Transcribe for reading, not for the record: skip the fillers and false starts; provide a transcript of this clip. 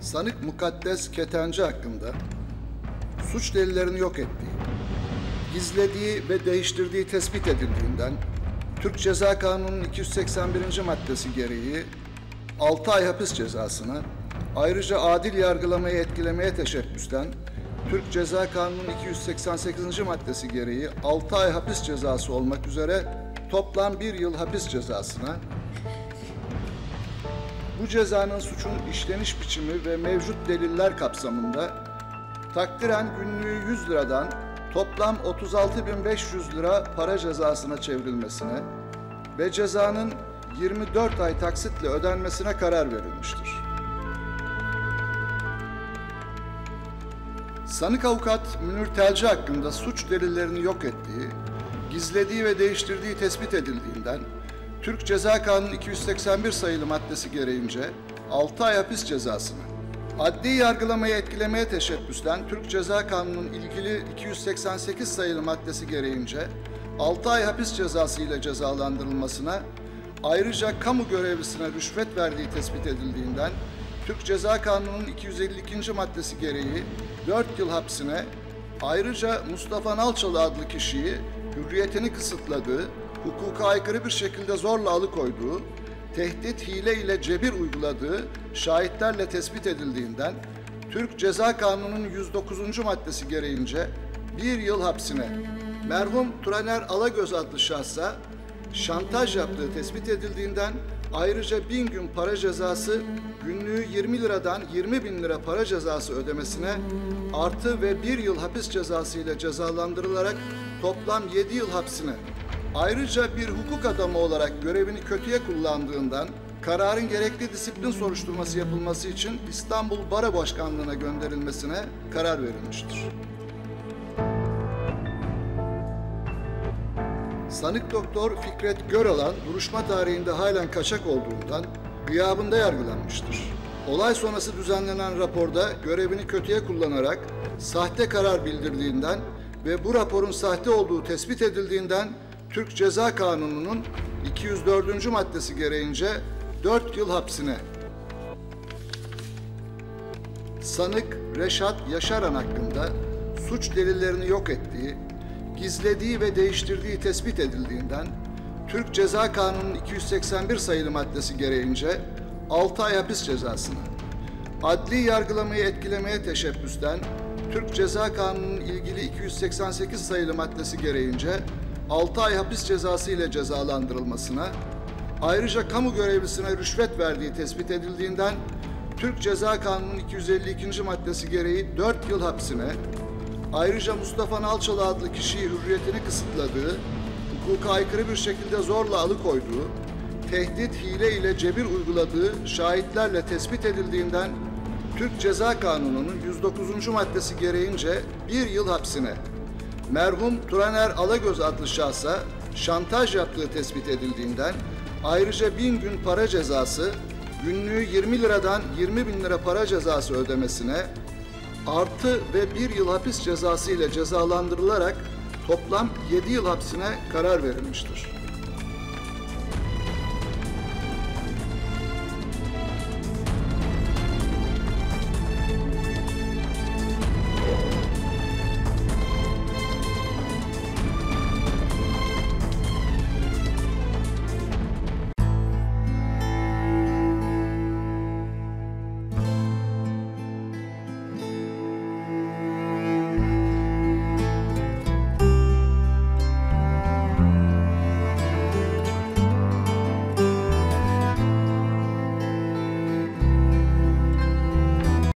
sanık Mukaddes Ketenci hakkında suç delillerini yok ettiği, gizlediği ve değiştirdiği tespit edildiğinden Türk Ceza Kanunu'nun 281. maddesi gereği 6 ay hapis cezasına, ayrıca adil yargılamayı etkilemeye teşebbüsten Türk Ceza Kanunu'nun 288. maddesi gereği 6 ay hapis cezası olmak üzere toplam 1 yıl hapis cezasına, bu cezanın suçun işleniş biçimi ve mevcut deliller kapsamında takdiren günlüğü 100 liradan toplam 36.500 lira para cezasına çevrilmesine ve cezanın 24 ay taksitle ödenmesine karar verilmiştir. Sanık avukat Münir Telci hakkında suç delillerini yok ettiği, gizlediği ve değiştirdiği tespit edildiğinden Türk Ceza Kanunu 281 sayılı maddesi gereğince 6 ay hapis cezasına, adli yargılamayı etkilemeye teşebbüsten Türk Ceza Kanunu'nun ilgili 288 sayılı maddesi gereğince 6 ay hapis cezası ile cezalandırılmasına, ayrıca kamu görevlisine rüşvet verdiği tespit edildiğinden Türk Ceza Kanunu'nun 252. maddesi gereği 4 yıl hapsine, ayrıca Mustafa Nalçalı adlı kişiyi hürriyetini kısıtladığı, hukuka aykırı bir şekilde zorla alıkoyduğu, tehdit, hile ile cebir uyguladığı şahitlerle tespit edildiğinden Türk Ceza Kanunu'nun 109. maddesi gereğince 1 yıl hapsine, merhum Turaner Alagöz adlı şahsa şantaj yaptığı tespit edildiğinden ayrıca 1000 gün para cezası, günlüğü 20 liradan 20.000 lira para cezası ödemesine artı ve 1 yıl hapis cezası ile cezalandırılarak toplam 7 yıl hapsine, ayrıca bir hukuk adamı olarak görevini kötüye kullandığından kararın gerekli disiplin soruşturması yapılması için İstanbul Bara Başkanlığı'na gönderilmesine karar verilmiştir. Sanık Doktor Fikret Göralan duruşma tarihinde halen kaçak olduğundan gıyabında yargılanmıştır. Olay sonrası düzenlenen raporda görevini kötüye kullanarak sahte karar bildirdiğinden ve bu raporun sahte olduğu tespit edildiğinden Türk Ceza Kanunu'nun 204. maddesi gereğince 4 yıl hapsine, sanık Reşat Yaşaran hakkında suç delillerini yok ettiği, gizlediği ve değiştirdiği tespit edildiğinden Türk Ceza Kanunu'nun 281 sayılı maddesi gereğince 6 ay hapis cezasına, adli yargılamayı etkilemeye teşebbüsten Türk Ceza Kanunu'nun ilgili 288 sayılı maddesi gereğince 6 ay hapis cezası ile cezalandırılmasına, ayrıca kamu görevlisine rüşvet verdiği tespit edildiğinden Türk Ceza Kanunu'nun 252. maddesi gereği 4 yıl hapsine, ayrıca Mustafa Nalçalı adlı kişiyi hürriyetini kısıtladığı, hukuka aykırı bir şekilde zorla alıkoyduğu, tehdit, hile ile cebir uyguladığı şahitlerle tespit edildiğinden Türk Ceza Kanunu'nun 109. maddesi gereğince 1 yıl hapsine, merhum Turaner Alagöz adlı şahsa şantaj yaptığı tespit edildiğinden ayrıca 1000 gün para cezası, günlüğü 20 liradan 20.000 lira para cezası ödemesine artı ve 1 yıl hapis cezası ile cezalandırılarak toplam 7 yıl hapsine karar verilmiştir.